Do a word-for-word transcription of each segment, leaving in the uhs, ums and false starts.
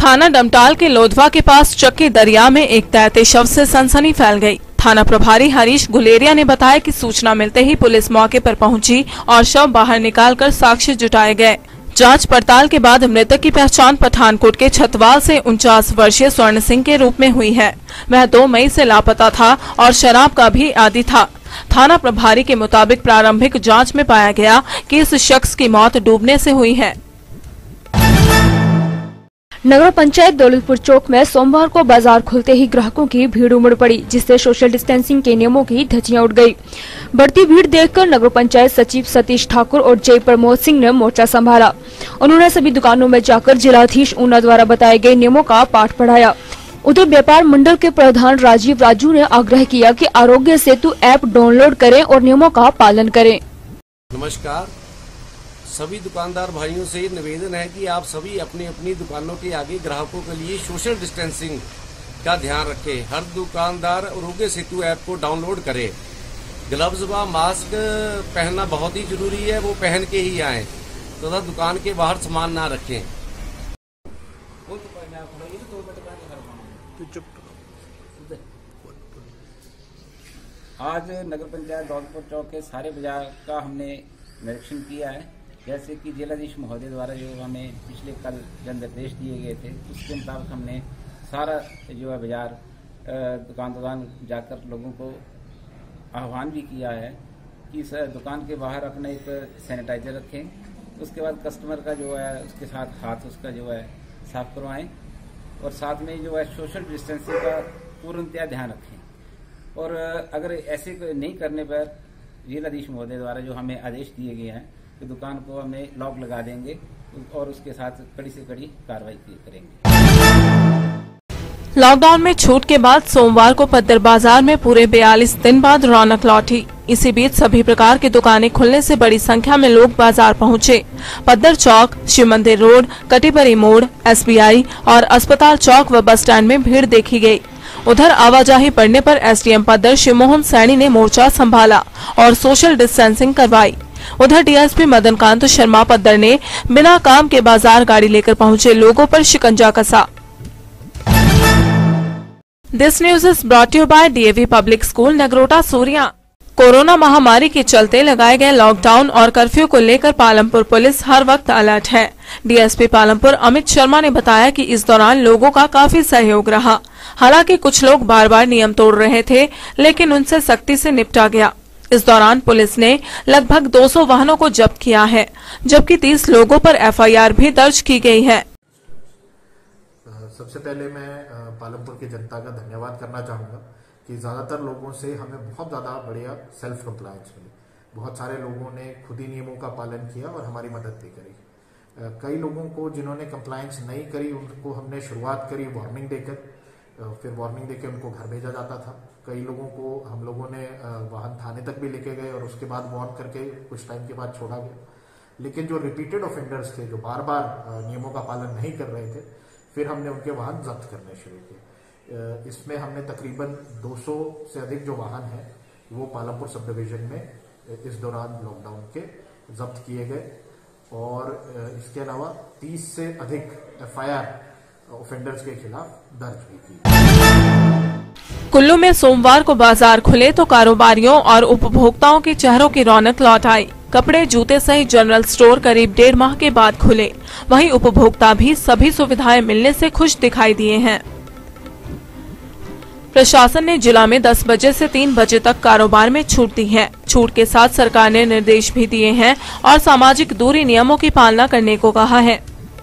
थाना डमटाल के लोधवा के पास चक्की दरिया में एक तैरते शव से सनसनी फैल गई। थाना प्रभारी हरीश गुलेरिया ने बताया कि सूचना मिलते ही पुलिस मौके पर पहुंची और शव बाहर निकालकर साक्ष्य जुटाए गए। जांच पड़ताल के बाद मृतक की पहचान पठानकोट के छतवाल से उनचास वर्षीय स्वर्ण सिंह के रूप में हुई है। वह दो मई से लापता था और शराब का भी आदी था। थाना प्रभारी के मुताबिक प्रारंभिक जांच में पाया गया कि इस शख्स की मौत डूबने से हुई है। नगर पंचायत दौलतपुर चौक में सोमवार को बाजार खुलते ही ग्राहकों की भीड़ उमड़ पड़ी, जिससे सोशल डिस्टेंसिंग के नियमों की धज्जियां उड़ गई। बढ़ती भीड़ देखकर नगर पंचायत सचिव सतीश ठाकुर और जय प्रमोद सिंह ने मोर्चा संभाला। उन्होंने सभी दुकानों में जाकर जिलाधीश ऊना द्वारा बताए गए नियमों का पाठ पढ़ाया। उधर व्यापार मंडल के प्रधान राजीव राजू ने आग्रह किया कि आरोग्य सेतु ऐप डाउनलोड करें और नियमों का पालन करें। नमस्कार, सभी दुकानदार भाइयों से निवेदन है कि आप सभी अपनी अपनी दुकानों के आगे ग्राहकों के लिए सोशल डिस्टेंसिंग का ध्यान रखें। हर दुकानदार आरोग्य सेतु ऐप को डाउनलोड करे। ग्लव्स व मास्क पहनना बहुत ही जरूरी है, वो पहन के ही आए तथा तो दुकान के बाहर सामान ना रखें। आज नगर पंचायत दौलतपुर चौक के सारे बाजार का हमने निरीक्षण किया है। जैसे कि जिलाधीश महोदय द्वारा जो हमें पिछले कल जो निर्देश दिए गए थे, उसके मुताबिक हमने सारा जो है बाजार दुकान दुकान जाकर लोगों को आह्वान भी किया है कि इस दुकान के बाहर अपना एक सैनिटाइजर रखें। उसके बाद कस्टमर का जो है उसके साथ हाथ उसका जो है साफ करवाएं और साथ में जो है सोशल डिस्टेंसिंग का पूर्णतया ध्यान रखें। और अगर ऐसे नहीं करने पर जिलाधीश महोदय द्वारा जो हमें आदेश दिए गए हैं कि दुकान को हमें लॉक लगा देंगे और उसके साथ कड़ी से कड़ी कार्रवाई करेंगे। लॉकडाउन में छूट के बाद सोमवार को पद्दर बाजार में पूरे बयालीस दिन बाद रौनक लौटी। इसी बीच सभी प्रकार की दुकानें खुलने से बड़ी संख्या में लोग बाजार पहुंचे। पद्दर चौक, शिव मंदिर रोड, कटिबरी मोड़, एस बी आई और अस्पताल चौक व बस स्टैंड में भीड़ देखी गई। उधर आवाजाही बढ़ने पर S D M Paddar Shivmohan Saini ने मोर्चा संभाला और सोशल डिस्टेंसिंग करवाई। उधर D S P Madankant Sharma Paddar ने बिना काम के बाजार गाड़ी लेकर पहुंचे लोगों पर शिकंजा कसा। This news is brought you by D A V public school Nagrota Suriya. Corona महामारी के चलते लगाए गए लॉकडाउन और कर्फ्यू को लेकर पालमपुर पुलिस हर वक्त अलर्ट है। D S P Palampur Amit Sharma ने बताया कि इस दौरान लोगों का काफी सहयोग रहा। हालांकि कुछ लोग बार बार नियम तोड़ रहे थे, लेकिन उनसे सख्ती से निपटा गया। इस दौरान पुलिस ने लगभग दो सौ वाहनों को जब्त किया है, जबकि तीस लोगों पर एफ आई आर भी दर्ज की गई है। सबसे पहले मैं पालमपुर की जनता का धन्यवाद करना चाहूँगा कि ज़्यादातर लोगों से हमें बहुत ज़्यादा बढ़िया सेल्फ कंप्लायंस मिली। बहुत सारे लोगों ने खुद ही नियमों का पालन किया और हमारी मदद भी करी। कई लोगों को जिन्होंने कंप्लायंस नहीं करी उनको हमने शुरुआत करी वार्निंग देकर, फिर वार्निंग देकर उनको घर भेजा जाता था। कई लोगों को हम लोगों ने वाहन थाने तक भी लेके गए और उसके बाद वार्न करके कुछ टाइम के बाद छोड़ा गया। लेकिन जो रिपीटेड ऑफेंडर्स थे, जो बार बार नियमों का पालन नहीं कर रहे थे, फिर हमने उनके वाहन जब्त करने शुरू किए। इसमें हमने तकरीबन दो सौ से अधिक जो वाहन हैं वो पालमपुर सब डिवीजन में इस दौरान लॉकडाउन के जब्त किए गए और इसके अलावा तीस से अधिक एफ आई आर ऑफेंडर्स के खिलाफ दर्ज भी की। कुल्लू में सोमवार को बाजार खुले तो कारोबारियों और उपभोक्ताओं के चेहरों की रौनक लौट आई। कपड़े, जूते सहित जनरल स्टोर करीब डेढ़ माह के बाद खुले। वहीं उपभोक्ता भी सभी सुविधाएं मिलने से खुश दिखाई दिए हैं। प्रशासन ने जिला में दस बजे से तीन बजे तक कारोबार में छूट दी है। छूट के साथ सरकार ने निर्देश भी दिए हैं और सामाजिक दूरी नियमों की पालना करने को कहा है।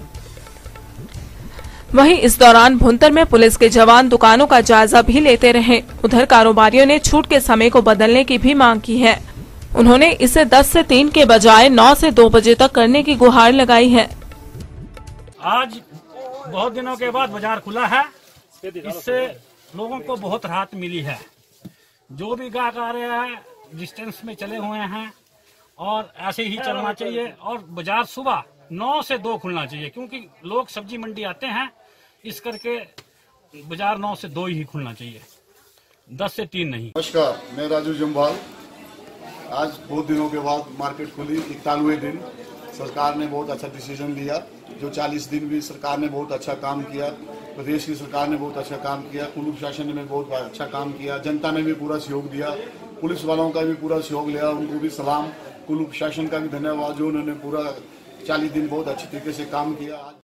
वहीं इस दौरान भुंतर में पुलिस के जवान दुकानों का जायजा भी लेते रहे। उधर कारोबारियों ने छूट के समय को बदलने की भी मांग की है। उन्होंने इसे दस से तीन के बजाय नौ से दो बजे तक करने की गुहार लगाई है। आज बहुत दिनों के बाद बाजार खुला है, इससे लोगों को बहुत राहत मिली है। जो भी ग्राहक आ रहे हैं डिस्टेंस में चले हुए हैं और ऐसे ही चलना चाहिए। और बाजार सुबह नौ से दो खुलना चाहिए, क्योंकि लोग सब्जी मंडी आते हैं, इस करके बाजार नौ से दो ही खुलना चाहिए, दस से तीन नहीं। नमस्कार, मैं राजू जम्वाल। आज बहुत दिनों के बाद मार्केट खुली, इकतालीसवें दिन सरकार ने बहुत अच्छा डिसीजन लिया। जो चालीस दिन भी सरकार ने बहुत अच्छा काम किया, प्रदेश की सरकार ने बहुत अच्छा काम किया, पुलिस प्रशासन ने भी बहुत अच्छा काम किया, जनता ने भी पूरा सहयोग दिया, पुलिस वालों का भी पूरा सहयोग लिया, उनको भी सलाम। पुलिस प्रशासन का भी धन्यवाद जो उन्होंने पूरा चालीस दिन बहुत अच्छी तरीके से काम किया।